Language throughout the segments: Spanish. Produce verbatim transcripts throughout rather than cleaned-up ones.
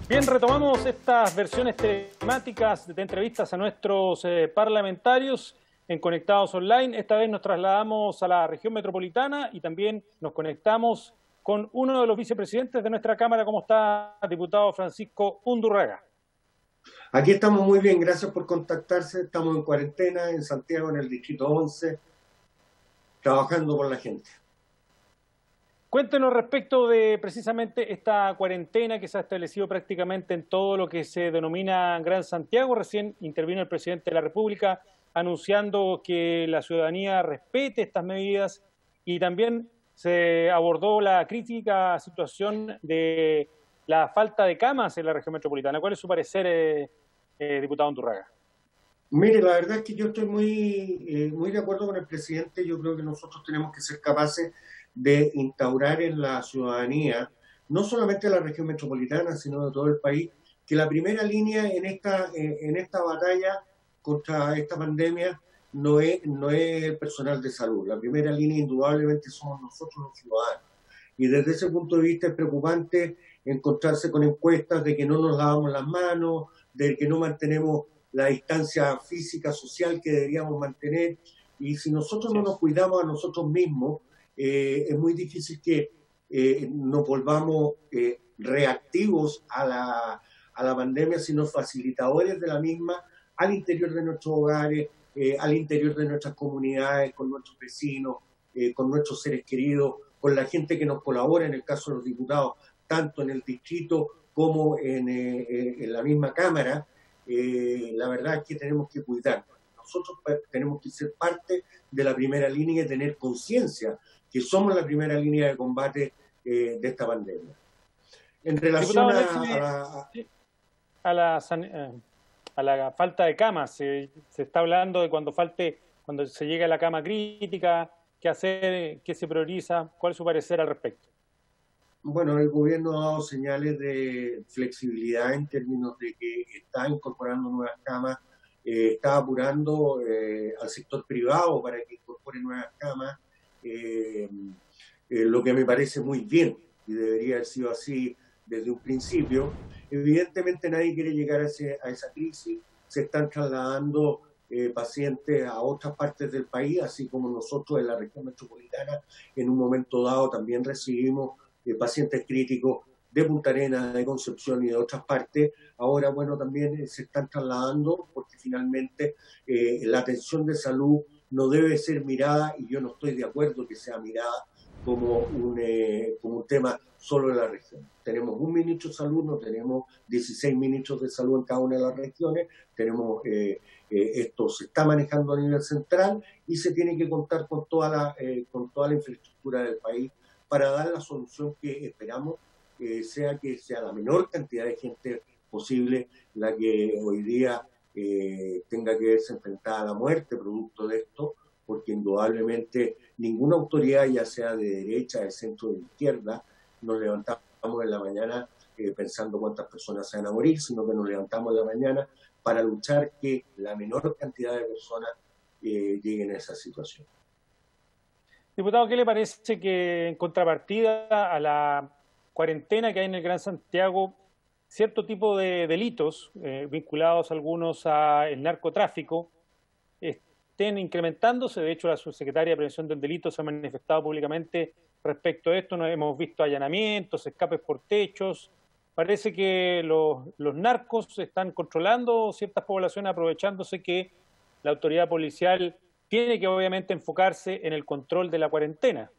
Bien, retomamos estas versiones temáticas de entrevistas a nuestros eh, parlamentarios en Conectados Online. Esta vez nos trasladamos a la región metropolitana y también nos conectamos con uno de los vicepresidentes de nuestra Cámara. ¿Cómo está, diputado Francisco Undurraga? Aquí estamos muy bien, gracias por contactarse. Estamos en cuarentena en Santiago, en el distrito once, trabajando con la gente. Cuéntenos respecto de precisamente esta cuarentena que se ha establecido prácticamente en todo lo que se denomina Gran Santiago. Recién intervino el presidente de la República anunciando que la ciudadanía respete estas medidas y también se abordó la crítica situación de la falta de camas en la región metropolitana. ¿Cuál es su parecer, eh, eh, diputado Undurraga? Mire, la verdad es que yo estoy muy, eh, muy de acuerdo con el presidente. Yo creo que nosotros tenemos que ser capaces de instaurar en la ciudadanía, no solamente de la región metropolitana, sino de todo el país, que la primera línea en esta, eh, en esta batalla contra esta pandemia no es, no es el personal de salud. La primera línea indudablemente somos nosotros los ciudadanos. Y desde ese punto de vista es preocupante encontrarse con encuestas de que no nos lavamos las manos, de que no mantenemos la distancia física, social que deberíamos mantener. Y si nosotros no nos cuidamos a nosotros mismos, eh, es muy difícil que eh, nos volvamos eh, reactivos a la, a la pandemia, sino facilitadores de la misma al interior de nuestros hogares, eh, al interior de nuestras comunidades, con nuestros vecinos, eh, con nuestros seres queridos, con la gente que nos colabora, en el caso de los diputados, tanto en el distrito como en, eh, en la misma Cámara. Eh, la verdad es que tenemos que cuidarnos. Nosotros tenemos que ser parte de la primera línea y tener conciencia que somos la primera línea de combate eh, de esta pandemia. En relación a, a, la, a, la, a la falta de camas, se, se está hablando de cuando falte, cuando se llega a la cama crítica, qué hacer, qué se prioriza, ¿cuál es su parecer al respecto? Bueno, el gobierno ha dado señales de flexibilidad en términos de que está incorporando nuevas camas, eh, está apurando eh, al sector privado para que incorpore nuevas camas, eh, eh, lo que me parece muy bien y debería haber sido así desde un principio. Evidentemente nadie quiere llegar a, ese, a esa crisis, se están trasladando eh, pacientes a otras partes del país, así como nosotros en la región metropolitana en un momento dado también recibimos de pacientes críticos de Punta Arenas, de Concepción y de otras partes. Ahora, bueno, también se están trasladando porque finalmente eh, la atención de salud no debe ser mirada, y yo no estoy de acuerdo que sea mirada como un, eh, como un tema solo de la región. Tenemos un ministro de salud, no tenemos dieciséis ministros de salud en cada una de las regiones, tenemos eh, eh, esto se está manejando a nivel central y se tiene que contar con toda la, eh, con toda la infraestructura del país para dar la solución que esperamos, eh, sea que sea la menor cantidad de gente posible la que hoy día eh, tenga que verse enfrentada a la muerte producto de esto, porque indudablemente ninguna autoridad, ya sea de derecha, de centro o de izquierda, nos levantamos en la mañana eh, pensando cuántas personas se van a morir, sino que nos levantamos en la mañana para luchar que la menor cantidad de personas eh, lleguen a esa situación. Diputado, ¿qué le parece que en contrapartida a la cuarentena que hay en el Gran Santiago, cierto tipo de delitos eh, vinculados algunos al narcotráfico estén incrementándose? De hecho, la subsecretaria de Prevención del Delito se ha manifestado públicamente respecto a esto. Nos hemos visto allanamientos, escapes por techos. Parece que los, los narcos están controlando ciertas poblaciones, aprovechándose que la autoridad policial tiene que obviamente enfocarse en el control de la cuarentena.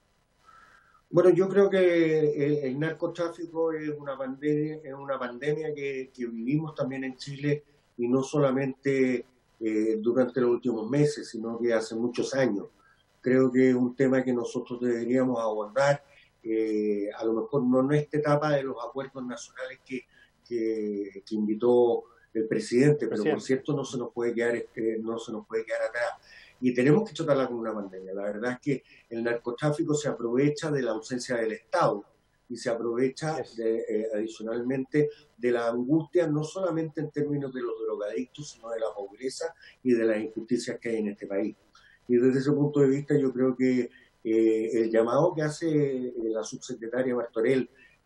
Bueno, yo creo que el, el narcotráfico es una pandemia, es una pandemia que, que vivimos también en Chile, y no solamente eh, durante los últimos meses, sino que hace muchos años. Creo que es un tema que nosotros deberíamos abordar, eh, a lo mejor no en esta etapa de los acuerdos nacionales que, que, que invitó el presidente, pero Presidente. Por cierto no se nos puede quedar, eh, no se nos puede quedar atrás. Y tenemos que tratarla como una pandemia. La verdad es que el narcotráfico se aprovecha de la ausencia del Estado y se aprovecha de, eh, adicionalmente de la angustia, no solamente en términos de los drogadictos, sino de la pobreza y de las injusticias que hay en este país. Y desde ese punto de vista yo creo que eh, el llamado que hace eh, la subsecretaria Martorell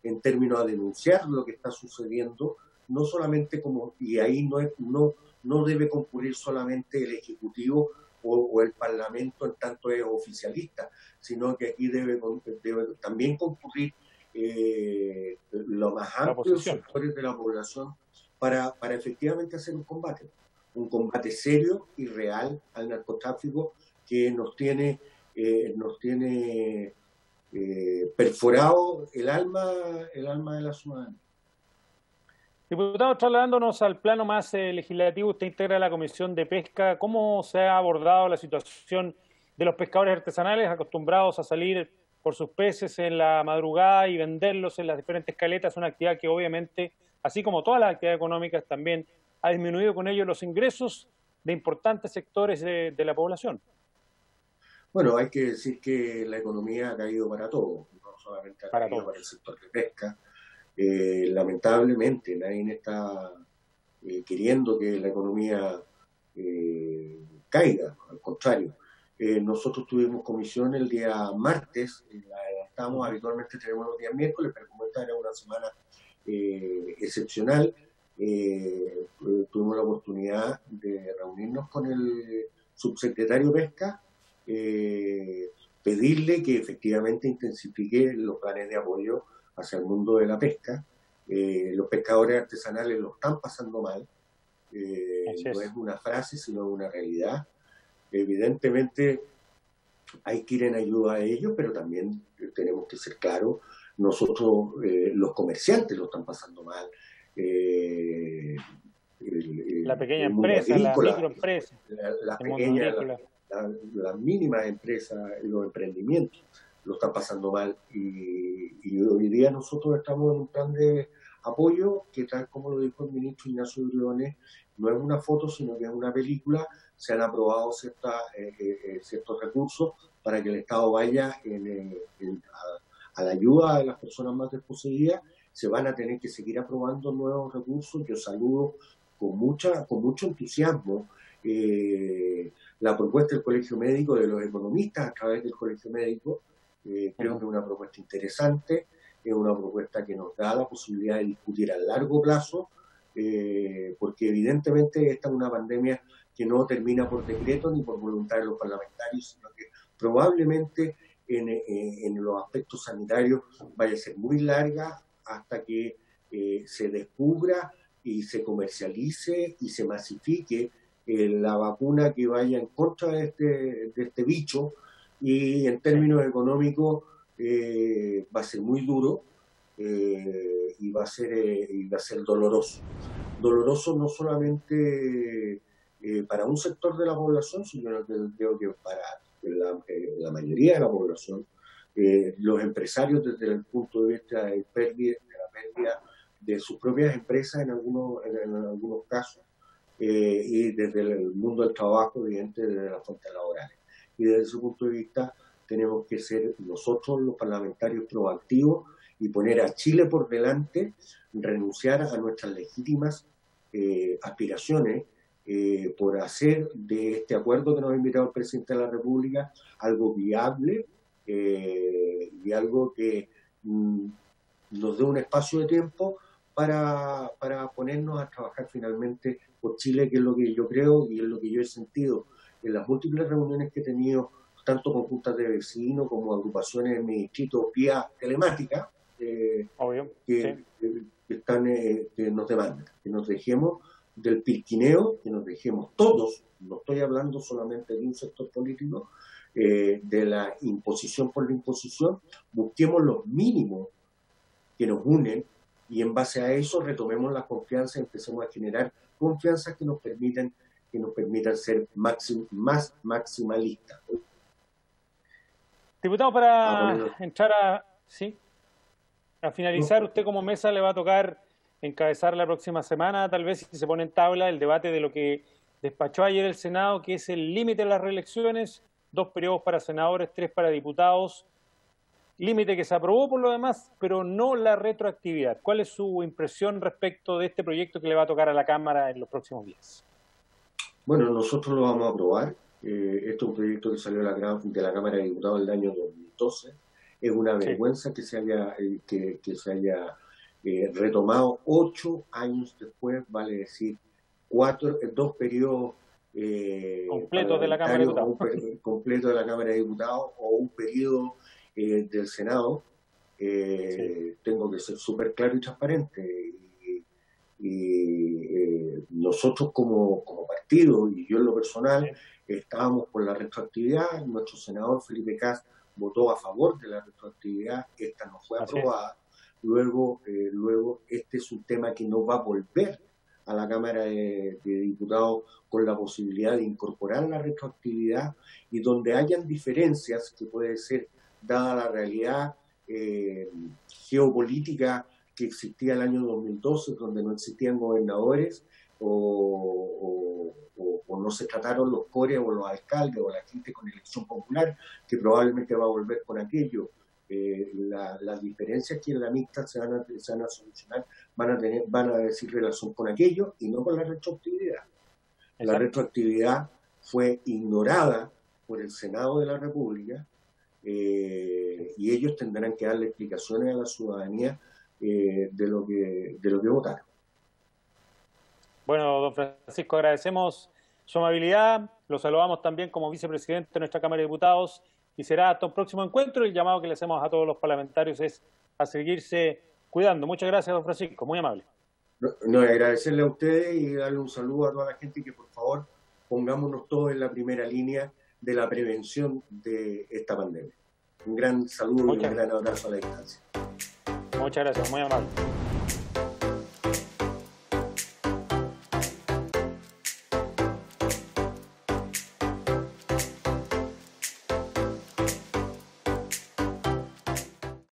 en términos a denunciar lo que está sucediendo, no solamente como, y ahí no, es, no, no debe concurrir solamente el Ejecutivo o, o el Parlamento en tanto es oficialista, sino que aquí debe, debe también concurrir eh, los más amplios sectores de la población para, para efectivamente hacer un combate, un combate serio y real al narcotráfico que nos tiene, eh, nos tiene eh, perforado el alma, el alma de la ciudadanía. Diputado, trasladándonos al plano más eh, legislativo, usted integra la Comisión de Pesca. ¿Cómo se ha abordado la situación de los pescadores artesanales acostumbrados a salir por sus peces en la madrugada y venderlos en las diferentes caletas? Una actividad que obviamente, así como todas las actividades económicas, también ha disminuido con ello los ingresos de importantes sectores de, de la población. Bueno, hay que decir que la economía ha caído para todos, no solamente ha para caído todos. para el sector de pesca. Eh, lamentablemente nadie está eh, queriendo que la economía eh, caiga, al contrario. Eh, nosotros tuvimos comisión el día martes, la adelantamos, habitualmente tenemos los días miércoles, pero como esta era una semana eh, excepcional, eh, tuvimos la oportunidad de reunirnos con el subsecretario de Pesca, eh, pedirle que efectivamente intensifique los planes de apoyo hacia el mundo de la pesca. Eh, los pescadores artesanales lo están pasando mal, eh, es. no es una frase, sino una realidad. Evidentemente hay que ir en ayuda a ellos, pero también tenemos que ser claros, nosotros, eh, los comerciantes lo están pasando mal. Eh, el, el, la pequeña empresa, agrícola, la microempresa, la, la pequeña, la, la, las mínimas empresas, los emprendimientos lo están pasando mal, y, y hoy día nosotros estamos en un plan de apoyo que, tal como lo dijo el ministro Ignacio Briones, no es una foto, sino que es una película. Se han aprobado cierta, eh, eh, ciertos recursos para que el Estado vaya en, en, a, a la ayuda de las personas más desposeídas. Se van a tener que seguir aprobando nuevos recursos. Yo saludo con, mucha, con mucho entusiasmo eh, la propuesta del Colegio Médico, de los economistas a través del Colegio Médico. Eh, creo que es una propuesta interesante, es una propuesta que nos da la posibilidad de discutir a largo plazo, eh, porque evidentemente esta es una pandemia que no termina por decreto ni por voluntad de los parlamentarios, sino que probablemente en, en, en los aspectos sanitarios vaya a ser muy larga hasta que eh, se descubra y se comercialice y se masifique eh, la vacuna que vaya en contra de este, de este bicho. Y en términos sí. económicos eh, va a ser muy duro eh, y, va a ser, eh, y va a ser doloroso. Doloroso no solamente eh, para un sector de la población, sino que creo que para la, eh, la mayoría de la población. Eh, los empresarios, desde el punto de vista de, pérdida, de la pérdida de sus propias empresas en algunos, en, en algunos casos, eh, y desde el mundo del trabajo, evidentemente desde las fuentes laborales. Y desde ese punto de vista tenemos que ser nosotros los parlamentarios proactivos y poner a Chile por delante, renunciar a nuestras legítimas eh, aspiraciones eh, por hacer de este acuerdo que nos ha invitado el presidente de la República algo viable eh, y algo que mm, nos dé un espacio de tiempo para, para ponernos a trabajar finalmente por Chile, que es lo que yo creo y es lo que yo he sentido en las múltiples reuniones que he tenido, tanto con juntas de vecinos como agrupaciones en mi distrito vía telemática, eh, Obvio, que, sí. que, que, están, eh, que nos demandan, que nos dejemos del pirquineo, que nos dejemos todos, no estoy hablando solamente de un sector político, eh, de la imposición por la imposición, busquemos los mínimos que nos unen y en base a eso retomemos la confianza y empecemos a generar confianza que nos permitan que nos permitan ser maxim, más maximalistas. Diputado, para ah, entrar a, ¿sí? a finalizar, no. Usted como mesa le va a tocar encabezar la próxima semana, tal vez si se pone en tabla, el debate de lo que despachó ayer el Senado, que es el límite de las reelecciones, dos periodos para senadores, tres para diputados, límite que se aprobó por lo demás, pero no la retroactividad. ¿Cuál es su impresión respecto de este proyecto que le va a tocar a la Cámara en los próximos días? Bueno, nosotros lo vamos a aprobar. Eh, este es un proyecto que salió de la, de la Cámara de Diputados del año dos mil doce. Es una Sí. vergüenza que se haya, eh, que, que se haya eh, retomado ocho años después, vale decir, cuatro, eh, dos periodos eh, Completos de la Cámara de parlamentarios, o Diputados. un periodo completo de la Cámara de Diputados, o un periodo eh, del Senado. Sí. Eh, tengo que ser súper claro y transparente. Y, y eh, nosotros como, como partido, y yo en lo personal, Sí. estábamos por la retroactividad. Nuestro senador Felipe Cas votó a favor de la retroactividad, esta no fue Así es. aprobada. Luego, eh, luego este es un tema que no va a volver a la Cámara de, de Diputados con la posibilidad de incorporar la retroactividad, y donde hayan diferencias, que puede ser dada la realidad eh, geopolítica que existía el año dos mil doce, donde no existían gobernadores, o, o, o, o no se trataron los cores o los alcaldes o la gente con elección popular, que probablemente va a volver con aquello. Eh, la, las diferencias que en la mixta se van a, se van a solucionar van a tener, van a decir relación con aquello y no con la retroactividad. La Exacto. retroactividad fue ignorada por el Senado de la República, eh, y ellos tendrán que darle explicaciones a la ciudadanía eh, de lo que de lo que votaron. Bueno, don Francisco, agradecemos su amabilidad, lo saludamos también como vicepresidente de nuestra Cámara de Diputados y será hasta un próximo encuentro. El llamado que le hacemos a todos los parlamentarios es a seguirse cuidando. Muchas gracias, don Francisco, muy amable. No, no, agradecerle a ustedes y darle un saludo a toda la gente, que por favor pongámonos todos en la primera línea de la prevención de esta pandemia. Un gran saludo y un Muchas, gran abrazo a la distancia. muchas gracias, muy amable.